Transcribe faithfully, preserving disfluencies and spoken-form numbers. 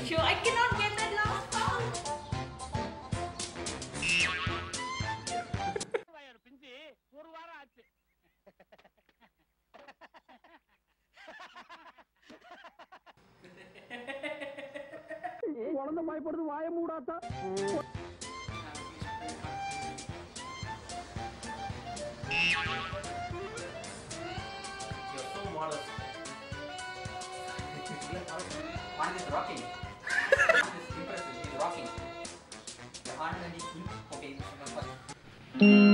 Sure, I cannot get that last part. குழந்தை பயப்படுது வாய மூடாத்தா. You're so modest. One is rocking. One is impressive. He's rocking. The hand and the okay.